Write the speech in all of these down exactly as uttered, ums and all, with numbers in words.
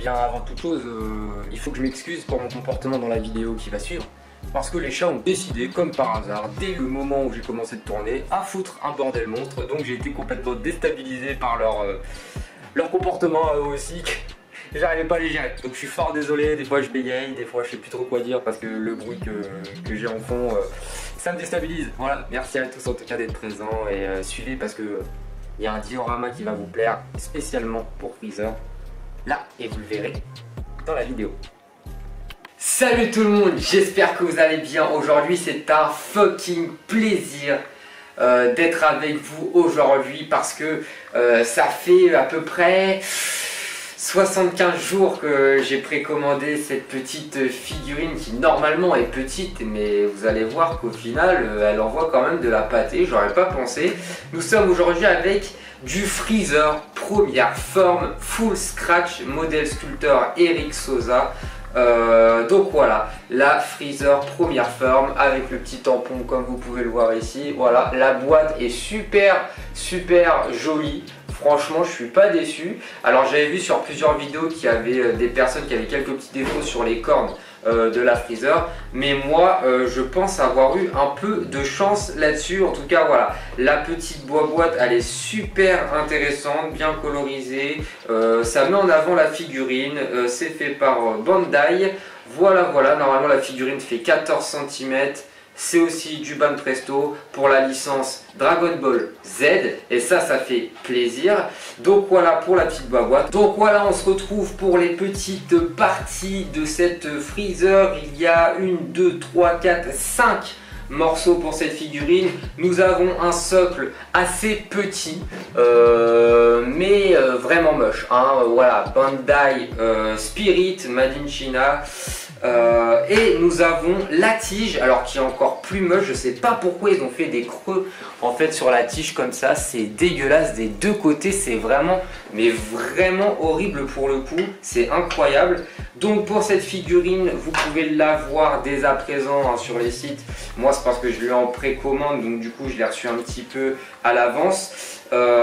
bien avant toute chose, euh, il faut que je m'excuse pour mon comportement dans la vidéo qui va suivre. Parce que les chats ont décidé, comme par hasard, dès le moment où j'ai commencé de tourner, à foutre un bordel monstre. Donc j'ai été complètement déstabilisé par leur, euh, leur comportement à eux aussi. J'arrivais pas à les gérer. Donc je suis fort désolé, des fois je bégaye, des fois je sais plus trop quoi dire parce que le bruit que, que j'ai en fond, euh, ça me déstabilise. Voilà, merci à tous en tout cas d'être présents et euh, suivez parce que euh, il y a un diorama qui va vous plaire spécialement pour Freezer. Là, et vous le verrez dans la vidéo. Salut tout le monde, j'espère que vous allez bien. Aujourd'hui c'est un fucking plaisir euh, d'être avec vous aujourd'hui parce que euh, ça fait à peu près soixante-quinze jours que j'ai précommandé cette petite figurine qui normalement est petite, mais vous allez voir qu'au final elle envoie quand même de la pâtée, j'aurais pas pensé. Nous sommes aujourd'hui avec du Freezer première forme full scratch modèle sculpteur Eric Sosa. Euh, donc voilà, la Freezer première forme avec le petit tampon comme vous pouvez le voir ici. Voilà, la boîte est super super jolie. Franchement, je suis pas déçu. Alors j'avais vu sur plusieurs vidéos qu'il y avait des personnes qui avaient quelques petits défauts sur les cornes euh, de la Freezer, mais moi euh, je pense avoir eu un peu de chance là-dessus. En tout cas voilà, la petite boîte elle est super intéressante, bien colorisée, euh, ça met en avant la figurine, euh, c'est fait par euh, Bandai. Voilà voilà, normalement la figurine fait quatorze centimètres. C'est aussi du Banpresto pour la licence Dragon Ball Z et ça, ça fait plaisir. Donc voilà pour la petite boîte. Donc voilà, on se retrouve pour les petites parties de cette Freezer. Il y a une, deux, trois, quatre, cinq morceaux pour cette figurine. Nous avons un socle assez petit euh, mais euh, vraiment moche hein. Voilà, Bandai euh, Spirit Made in China. Euh, et nous avons la tige, alors qui est encore plus moche, je sais pas pourquoi ils ont fait des creux en fait sur la tige comme ça, c'est dégueulasse des deux côtés, c'est vraiment, mais vraiment horrible pour le coup, c'est incroyable. Donc pour cette figurine, vous pouvez l'avoir dès à présent hein, sur les sites. Moi c'est parce que je l'ai en précommande, donc du coup je l'ai reçu un petit peu à l'avance.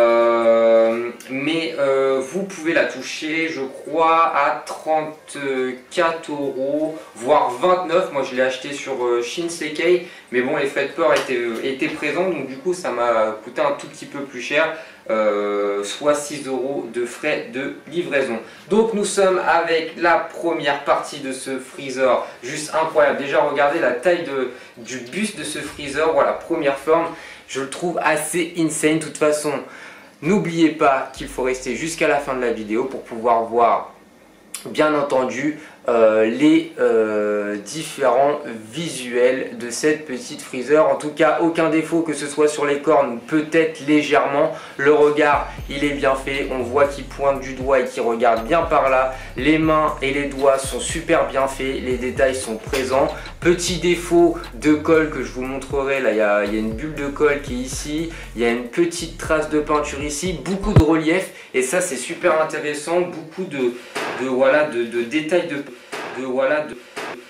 Euh, mais euh, vous pouvez la toucher je crois à trente-quatre euros voire vingt-neuf. Moi je l'ai acheté sur euh, Shinsekai, mais bon les frais de port étaient, euh, étaient présents, donc du coup ça m'a coûté un tout petit peu plus cher, euh, soit six euros de frais de livraison. Donc nous sommes avec la première partie de ce Freezer, juste incroyable. Déjà regardez la taille de, du buste de ce Freezer, voilà, première forme. Je le trouve assez insane. De toute façon, n'oubliez pas qu'il faut rester jusqu'à la fin de la vidéo pour pouvoir voir, bien entendu, euh, les euh, différents visuels de cette petite Freezer. En tout cas, aucun défaut, que ce soit sur les cornes, peut-être légèrement. Le regard, il est bien fait. On voit qu'il pointe du doigt et qu'il regarde bien par là. Les mains et les doigts sont super bien faits. Les détails sont présents. Petit défaut de colle que je vous montrerai. Là, il y a, il y a une bulle de colle qui est ici. Il y a une petite trace de peinture ici. Beaucoup de relief. Et ça, c'est super intéressant. Beaucoup de, de, voilà, de, de détails de... De, voilà, de,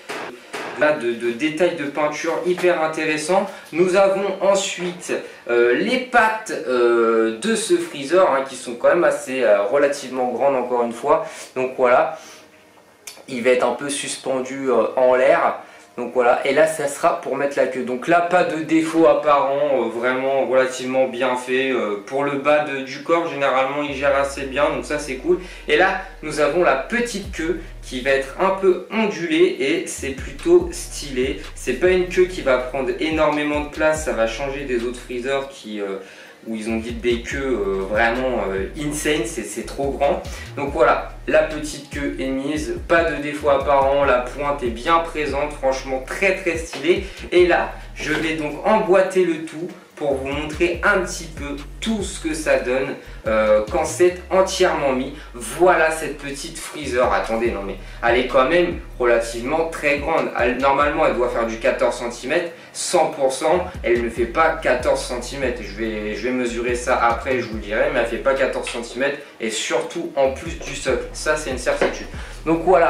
là, de, de détails de peinture hyper intéressants. Nous avons ensuite euh, les pattes euh, de ce Freezer hein, qui sont quand même assez euh, relativement grandes encore une fois. Donc voilà, il va être un peu suspendu euh, en l'air. Donc voilà, et là ça sera pour mettre la queue. Donc là pas de défaut apparent, euh, vraiment relativement bien fait. Euh, pour le bas de, du corps généralement il gère assez bien, donc ça c'est cool. Et là nous avons la petite queue qui va être un peu ondulée et c'est plutôt stylé. C'est pas une queue qui va prendre énormément de place, ça va changer des autres Freezer qui... Euh, où ils ont dit des queues euh, vraiment euh, insane, c'est trop grand. Donc voilà, la petite queue est mise, pas de défaut apparent, la pointe est bien présente, franchement très très stylé. Et là, je vais donc emboîter le tout pour vous montrer un petit peu tout ce que ça donne euh, quand c'est entièrement mis. Voilà cette petite Freezer. Attendez, non mais elle est quand même relativement très grande. Elle, normalement, elle doit faire du quatorze centimètres. cent pour cent, elle ne fait pas quatorze centimètres. Je vais, je vais mesurer ça après, je vous le dirai, mais elle ne fait pas quatorze centimètres. Et surtout, en plus du socle. Ça, c'est une certitude. Donc voilà.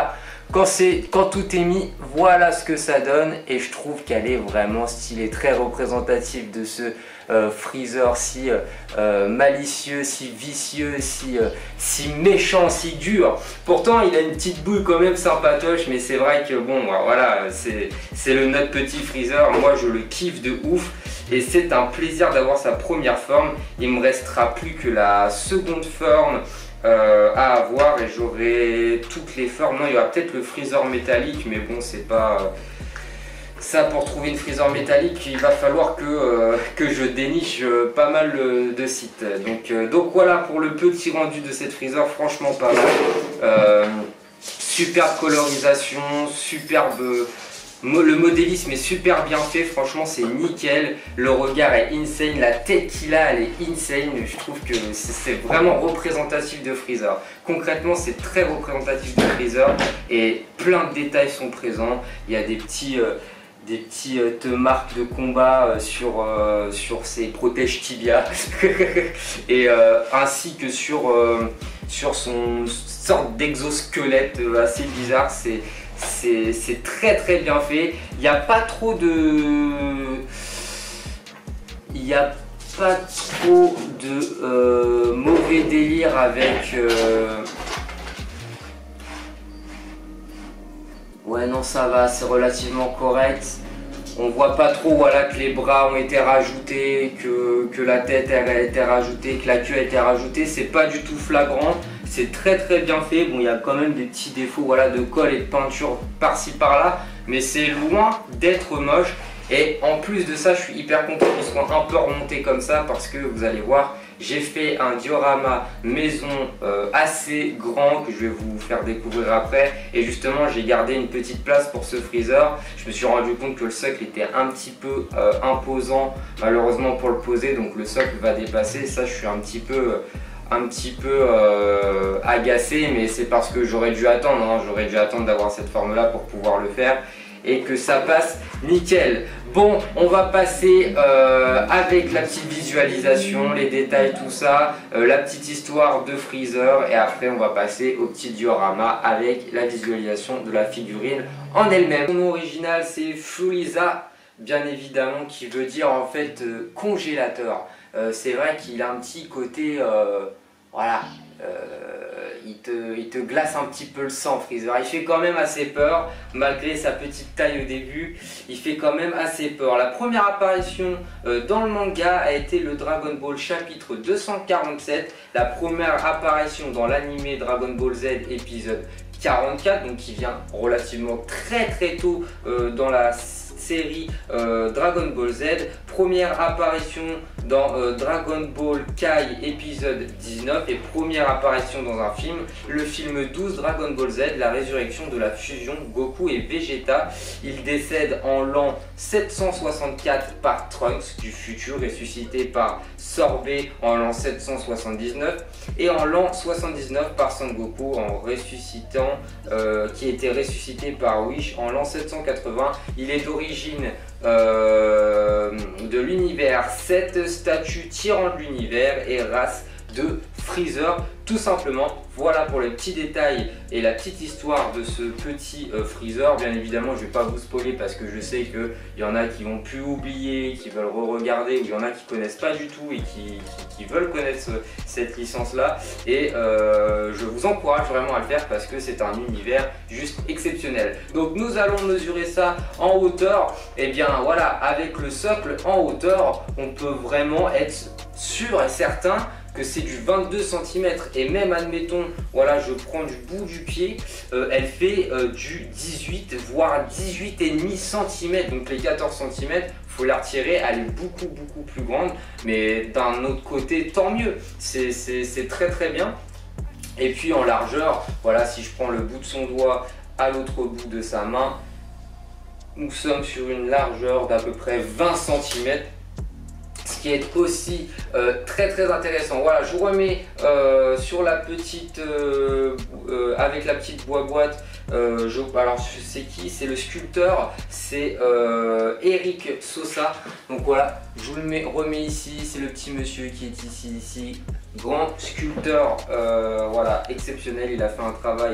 quand, quand tout est mis, voilà ce que ça donne. Et je trouve qu'elle est vraiment stylée, très représentative de ce euh, Freezer si euh, malicieux, si vicieux, si, euh, si méchant, si dur. Pourtant il a une petite bouille quand même sympatoche, mais c'est vrai que bon voilà, c'est le notre petit Freezer. Moi je le kiffe de ouf et c'est un plaisir d'avoir sa première forme. Il me restera plus que la seconde forme Euh, à avoir et j'aurai toutes les formes. Non, il y aura peut-être le Freezer métallique, mais bon, c'est pas euh, ça. Pour trouver une Freezer métallique, il va falloir que, euh, que je déniche euh, pas mal euh, de sites. Donc, euh, donc voilà pour le petit rendu de cette Freezer, franchement pas mal. Euh, superbe colorisation, superbe. Le modélisme est super bien fait, franchement c'est nickel, le regard est insane, la tête qu'il a elle est insane, je trouve que c'est vraiment représentatif de Freezer. Concrètement c'est très représentatif de Freezer et plein de détails sont présents, il y a des petits... Euh, des petits euh, marques de combat euh, sur, euh, sur ses protèges tibia et euh, ainsi que sur, euh, sur son sorte d'exosquelette euh, assez bizarre. C'est c'est très très bien fait. Il n'y a pas trop de il n'y a pas trop de euh, mauvais délire avec euh... ouais non ça va, c'est relativement correct. On voit pas trop voilà, que les bras ont été rajoutés, que, que la tête a été rajoutée, que la queue a été rajoutée. C'est pas du tout flagrant, c'est très très bien fait. Bon, il y a quand même des petits défauts voilà, de colle et de peinture par-ci par-là, mais c'est loin d'être moche. Et en plus de ça, je suis hyper content qu'ils soient un peu remontés comme ça parce que vous allez voir, j'ai fait un diorama maison euh, assez grand que je vais vous faire découvrir après. Et justement, j'ai gardé une petite place pour ce Freezer. Je me suis rendu compte que le socle était un petit peu euh, imposant malheureusement pour le poser. Donc le socle va dépasser. Ça, je suis un petit peu... un petit peu euh, agacé, mais c'est parce que j'aurais dû attendre, hein. J'aurais dû attendre d'avoir cette forme là pour pouvoir le faire et que ça passe nickel. Bon, on va passer euh, avec la petite visualisation, les détails, tout ça, euh, la petite histoire de Freezer et après on va passer au petit diorama avec la visualisation de la figurine en elle-même. Son nom original c'est Freeza, bien évidemment, qui veut dire en fait euh, congélateur. Euh, c'est vrai qu'il a un petit côté, euh, voilà, euh, il, te, il te glace un petit peu le sang, Freezer. Il fait quand même assez peur, malgré sa petite taille au début, il fait quand même assez peur. La première apparition euh, dans le manga a été le Dragon Ball chapitre deux cent quarante-sept, la première apparition dans l'animé Dragon Ball Z épisode quarante-quatre, donc qui vient relativement très très tôt euh, dans la série euh, Dragon Ball Z. Première apparition dans euh, Dragon Ball Kai épisode dix-neuf et première apparition dans un film, le film douze Dragon Ball Z, la résurrection de la fusion Goku et Vegeta. Il décède en l'an sept cent soixante-quatre par Trunks du futur, ressuscité par Sorbet en l'an sept cent soixante-dix-neuf et en l'an soixante-dix-neuf par Son Goku en ressuscitant, euh, qui était ressuscité par Whis en l'an sept cent quatre-vingts. Il est d'origine euh, de l'univers sept, statut tyran de l'univers et race de Freezer, tout simplement. Voilà pour les petits détails et la petite histoire de ce petit euh, Freezer. Bien évidemment, je ne vais pas vous spoiler parce que je sais qu'il y en a qui vont plus oublier, qui veulent re-regarder, ou il y en a qui connaissent pas du tout et qui, qui, qui veulent connaître ce, cette licence-là. Et euh, je vous encourage vraiment à le faire parce que c'est un univers juste exceptionnel. Donc nous allons mesurer ça en hauteur. Et bien voilà, avec le socle en hauteur, on peut vraiment être sûr et certain que c'est du vingt-deux centimètres et même admettons, voilà, je prends du bout du pied, euh, elle fait euh, du dix-huit voire dix-huit virgule cinq centimètres, donc les quatorze centimètres, faut la retirer, elle est beaucoup beaucoup plus grande, mais d'un autre côté tant mieux, c'est très très bien. Et puis en largeur, voilà, si je prends le bout de son doigt à l'autre bout de sa main, nous sommes sur une largeur d'à peu près vingt centimètres. Ce qui est aussi euh, très très intéressant. Voilà, je vous remets euh, sur la petite euh, euh, avec la petite boîte. Euh, je, alors je sais qui, c'est le sculpteur, c'est euh, Eric Sosa. Donc voilà, je vous le mets, remets ici. C'est le petit monsieur qui est ici, ici, grand sculpteur, euh, voilà, exceptionnel. Il a fait un travail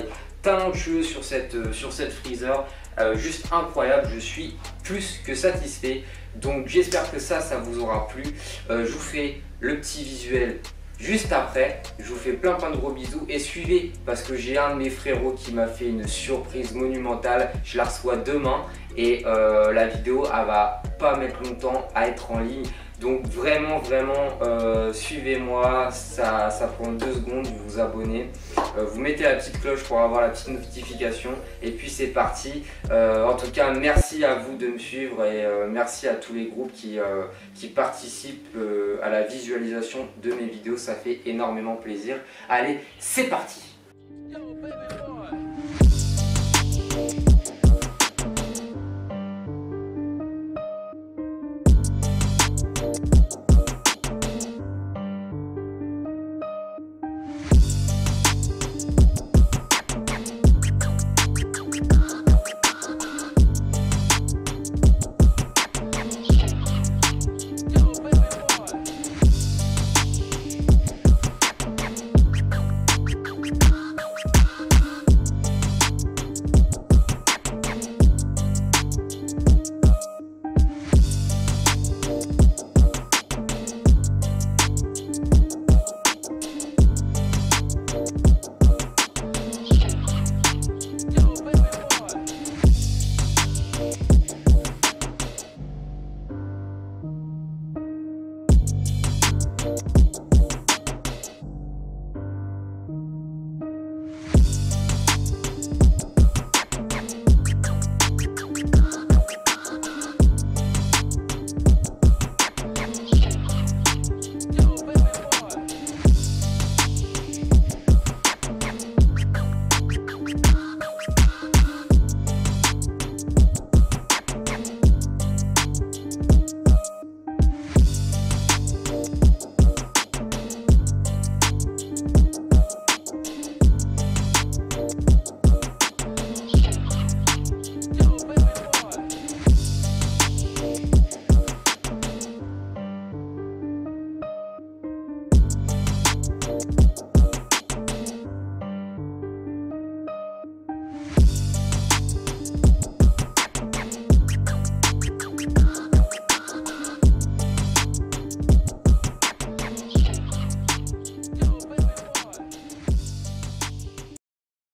talentueux sur cette, sur cette freezer, euh, juste incroyable, je suis plus que satisfait. Donc j'espère que ça, ça vous aura plu. Euh, je vous fais le petit visuel juste après. Je vous fais plein plein de gros bisous et suivez parce que j'ai un de mes frérots qui m'a fait une surprise monumentale. Je la reçois demain et euh, la vidéo elle va pas mettre longtemps à être en ligne. Donc vraiment vraiment euh, suivez-moi, ça, ça prend deux secondes, vous vous abonnez, euh, vous mettez la petite cloche pour avoir la petite notification et puis c'est parti. Euh, en tout cas merci à vous de me suivre et euh, merci à tous les groupes qui, euh, qui participent euh, à la visualisation de mes vidéos, ça fait énormément plaisir. Allez, c'est parti!